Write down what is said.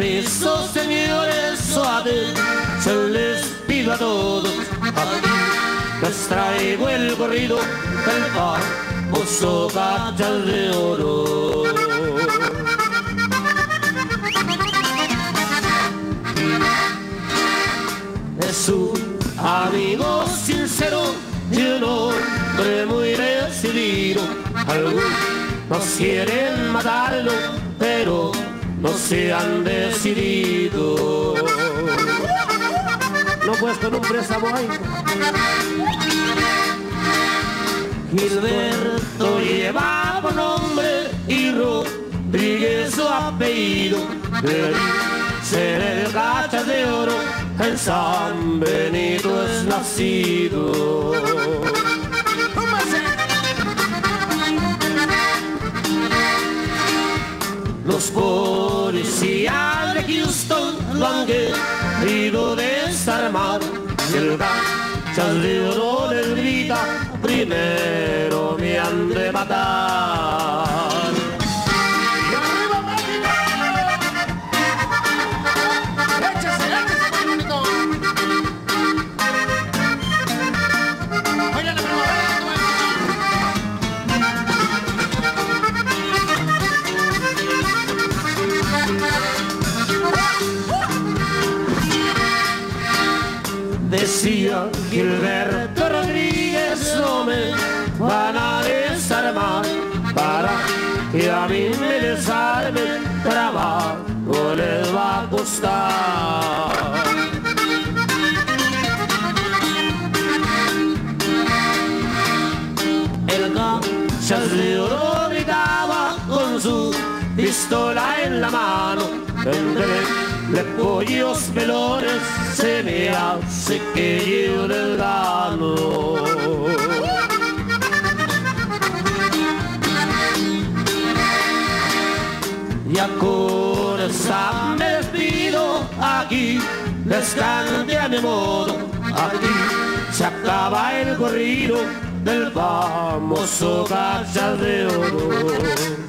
permiso, señores, suave, se les pido a todos. Aquí les traigo el corrido del famoso Cachas de Oro. Es un amigo sincero y un hombre muy decidido. Algunos quieren matarlo, pero no se han decidido. No puesto en un préstamo ahí. Gilberto lleva por nombre y Rodríguez su apellido. Ser el Cachas de Oro, en San Benito es nacido. Los policías de Houston lo han querido desarmar. El Cachas de Oro les grita: primero me han de matar. Decía Gilberto Rodríguez: no me van a desarmar, para que a mí me desarmen, trabajo les va a costar. El Cachas de Oro gritaba con su pistola en la mano: entre pollos pelones se me hace que yo les gano. Ya con esa me despido, aquí les canté a mi modo. Aquí se acaba el corrido del famoso Cachas de Oro.